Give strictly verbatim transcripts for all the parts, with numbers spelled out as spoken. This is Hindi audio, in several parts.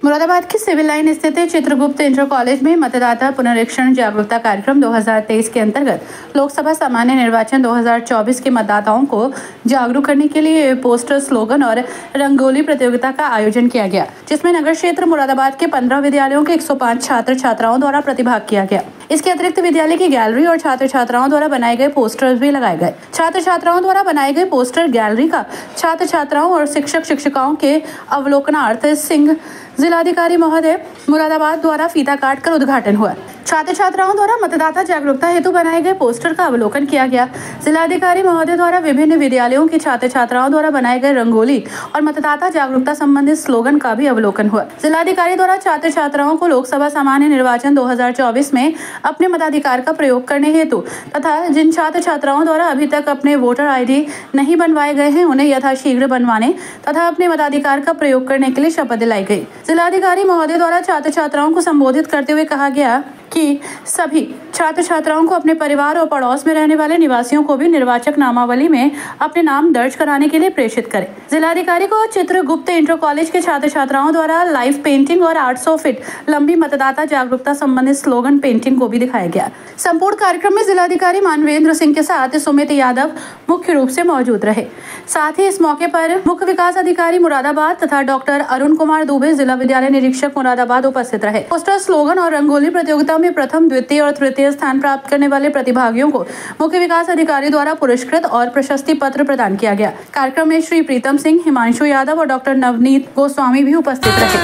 मुरादाबाद के सिविल लाइन स्थित चित्रगुप्त इंटर कॉलेज में मतदाता पुनरीक्षण जागरूकता कार्यक्रम दो हज़ार तेईस के अंतर्गत लोकसभा सामान्य निर्वाचन दो हज़ार चौबीस के मतदाताओं को जागरूक करने के लिए पोस्टर, स्लोगन और रंगोली प्रतियोगिता का आयोजन किया गया, जिसमें नगर क्षेत्र मुरादाबाद के पंद्रह विद्यालयों के एक सौ पाँच छात्र छात्राओं द्वारा प्रतिभाग किया गया। इसके अतिरिक्त विद्यालय की गैलरी और छात्र छात्राओं द्वारा बनाए गए पोस्टर्स भी लगाए गए। छात्र छात्राओं द्वारा बनाए गए पोस्टर गैलरी का छात्र छात्राओं और शिक्षक शिक्षिकाओं के अवलोकनार्थ सिंह जिलाधिकारी महोदय मुरादाबाद द्वारा फीता काटकर उद्घाटन हुआ। छात्र छात्राओं द्वारा मतदाता जागरूकता हेतु बनाए गए पोस्टर का अवलोकन किया गया। जिलाधिकारी महोदय द्वारा विभिन्न विद्यालयों के छात्र छात्राओं द्वारा बनाए गए रंगोली और मतदाता जागरूकता संबंधित स्लोगन का भी अवलोकन हुआ। जिलाधिकारी द्वारा छात्र छात्राओं को लोकसभा सामान्य निर्वाचन दो हज़ार चौबीस में अपने मताधिकार का प्रयोग करने हेतु तथा जिन छात्र छात्राओं द्वारा अभी तक अपने वोटर आई डी नहीं बनवाए गए हैं उन्हें यथाशीघ्र बनवाने तथा अपने मताधिकार का प्रयोग करने के लिए शपथ दिलाई गई। जिलाधिकारी महोदय द्वारा छात्र छात्राओं को संबोधित करते हुए कहा गया कि सभी छात्र छात्राओं को अपने परिवार और पड़ोस में रहने वाले निवासियों को भी निर्वाचक नामावली में अपने नाम दर्ज कराने के लिए प्रेषित करें। जिलाधिकारी को चित्रगुप्त इंटर कॉलेज के छात्र छात्राओं द्वारा लाइव पेंटिंग और आठ सौ फीट लंबी मतदाता जागरूकता संबंधित स्लोगन पेंटिंग को भी दिखाया गया। संपूर्ण कार्यक्रम में जिलाधिकारी मानवेंद्र सिंह के साथ सुमित यादव मुख्य रूप से मौजूद रहे। साथ ही इस मौके पर मुख्य विकास अधिकारी मुरादाबाद तथा डॉक्टर अरुण कुमार दुबे, जिला विद्यालय निरीक्षक मुरादाबाद उपस्थित रहे। पोस्टर, स्लोगन और रंगोली प्रतियोगिता में प्रथम, द्वितीय और तृतीय स्थान प्राप्त करने वाले प्रतिभागियों को मुख्य विकास अधिकारी द्वारा पुरस्कृत और प्रशस्ति पत्र प्रदान किया गया। कार्यक्रम में श्री प्रीतम सिंह, हिमांशु यादव और डॉक्टर नवनीत गोस्वामी भी उपस्थित रहे।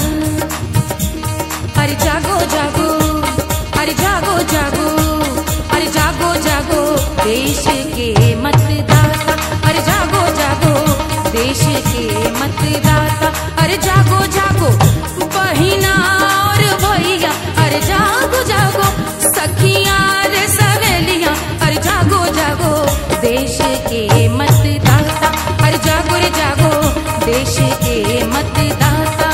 अरे जागो जागो, अरे जागो जागो, अरे जागो जागो देश के मतदाता, अरे जागो जागो देश के मतदाता, अरे जागो जागो बहिना और भैया, अरे जागो जागो सखियां रे सहेलियां, अरे जागो जागो देश के मतदाता, अरे जागो रे जागो देश के मतदाता।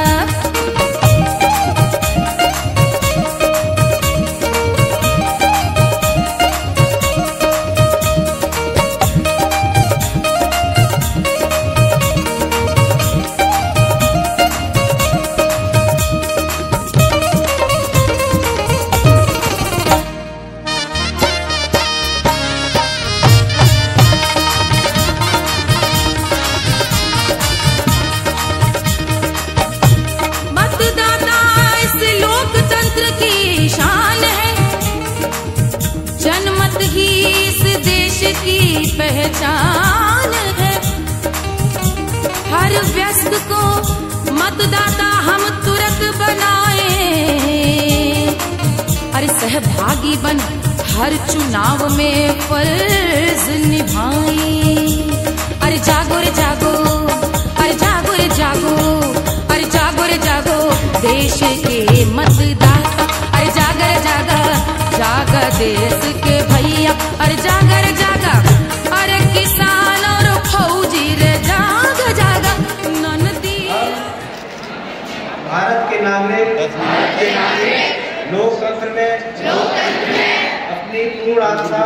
की पहचान है, हर व्यस्त को मतदाता हम तुरंत बनाए, अरे सहभागी बन हर चुनाव में फर्ज निभाए। अरे जागो रे जागो, अरे जागो रे जागो, अरे जागो रे जागो देश के मतदाता, अरे जागा रे जागा, जागा देश के भैया, अरे जागा रे जागा, अरे किसान और फौजी रे जागा जागा ननदी। भारत के नागरिक लोकतंत्र में अपनी पूर्ण आस्था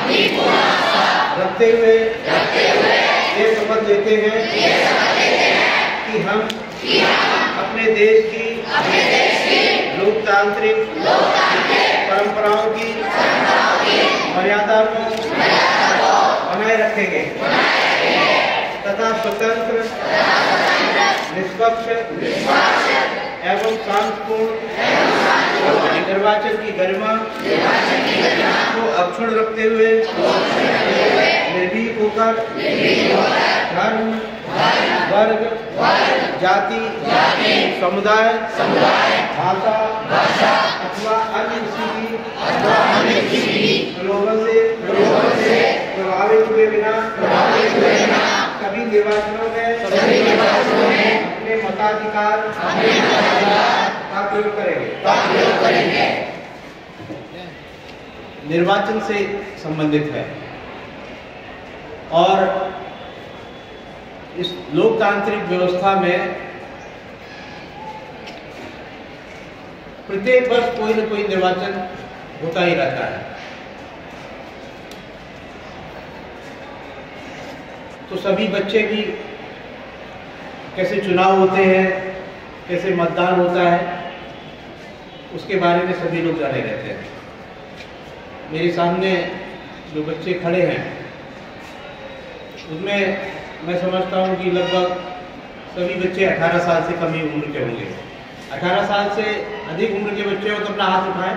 रखते हुए ये शपथ लेते हैं कि हम अपने देश की लोकतांत्रिक परंपराओं की मर्यादा को बनाए रखेंगे तथा स्वतंत्र, निष्पक्ष एवं शांतिपूर्ण निर्वाचन की गरिमा को अक्षुण्ण रखते हुए निर्भीक होकर धर्म, वर्ग, जाति, समुदाय, भाषा अथवा अन्य किसी की प्रलोभन से प्रभावित हुए बिना सभी निर्वाचनों में अपने मताधिकार का प्रयोग करेंगे। निर्वाचन से संबंधित है और इस लोकतांत्रिक व्यवस्था में प्रत्येक वर्ष कोई न कोई निर्वाचन होता ही रहता है। तो सभी बच्चे भी कैसे चुनाव होते हैं, कैसे मतदान होता है उसके बारे में सभी लोग जाने रहते हैं। मेरे सामने जो बच्चे खड़े हैं उसमें मैं समझता हूँ कि लगभग सभी बच्चे अठारह साल से कम ही उम्र के होंगे। अठारह साल से अधिक उम्र के बच्चे हो तो अपना हाथ उठाएं।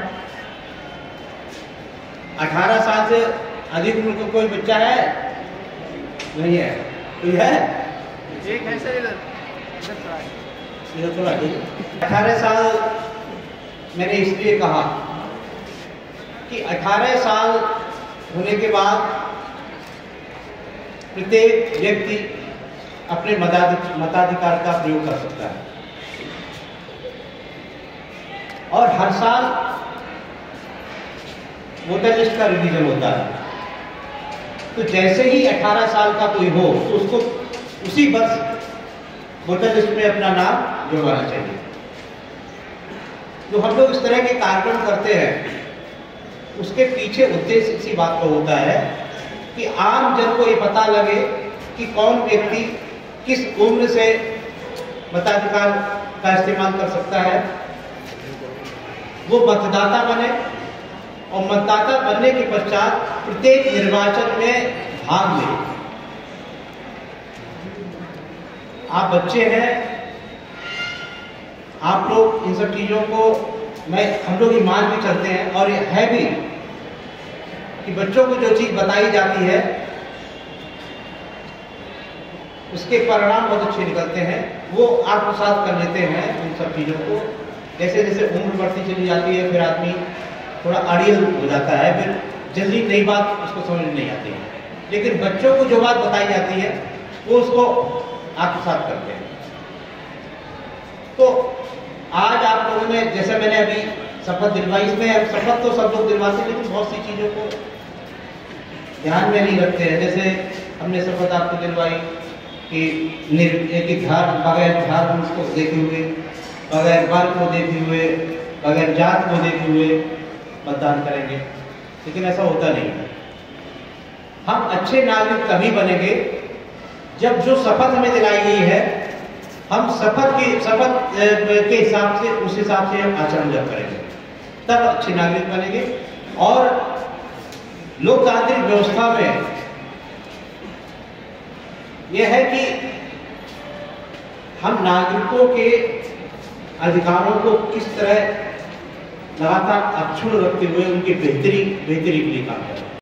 अठारह साल से अधिक उम्र का कोई बच्चा है? नहीं है। कोई है? एक है सर, इधर इधर थोड़ा अठारह साल मैंने इसलिए कहा कि अठारह साल होने के बाद प्रत्येक व्यक्ति अपने मताधिकार का प्रयोग कर सकता है और हर साल वोटर लिस्ट का रिवीजन होता है। तो जैसे ही अठारह साल का कोई हो तो उसको उसी वर्ष वोटर लिस्ट में अपना नाम जुड़वाना चाहिए। जो हम लोग इस तरह के कार्यक्रम करते हैं उसके पीछे उद्देश्य इसी बात का होता है कि आम जन को ये पता लगे कि कौन व्यक्ति किस उम्र से मताधिकार का इस्तेमाल कर सकता है, वो मतदाता बने और मतदाता बनने के पश्चात प्रत्येक निर्वाचन में भाग ले। आप बच्चे हैं, आप लोग इन सब चीजों को मैं हम लोग ये मान के चलते हैं और ये है भी कि बच्चों को जो चीज बताई जाती है उसके परिणाम बहुत अच्छे निकलते हैं। वो आत्मसात कर लेते हैं उन सब चीजों को। जैसे जैसे उम्र बढ़ती चली जाती है फिर आदमी थोड़ा अड़ियल हो जाता है, फिर जल्दी नई बात उसको समझ नहीं आती है। लेकिन बच्चों को जो बात बताई जाती है वो उसको आत्मसात करते हैं। तो आज आप लोगों ने, जैसे मैंने अभी शपथ दिलवाई, इसमें शपथ तो सब लोग दिलवाते हैं लेकिन बहुत सी चीजों को ध्यान में नहीं रखते हैं। जैसे हमने शपथ आपको दिलवाई कि कि बगैर धर्म को देखे हुए, बगैर वर्ग को देखे हुए, बगैर जात को देखे हुए मतदान करेंगे, लेकिन ऐसा होता नहीं है। हम अच्छे नागरिक तभी बनेंगे जब जो शपथ हमें दिलाई गई है हम शपथ के शपथ के हिसाब से उस हिसाब से हम आचरण जब करेंगे तब अच्छे नागरिक बनेंगे। और लोकतांत्रिक व्यवस्था में यह है कि हम नागरिकों के अधिकारों को किस तरह लगातार अक्षुण्ण रखते हुए उनकी बेहतरी बेहतरी के लिए काम करें।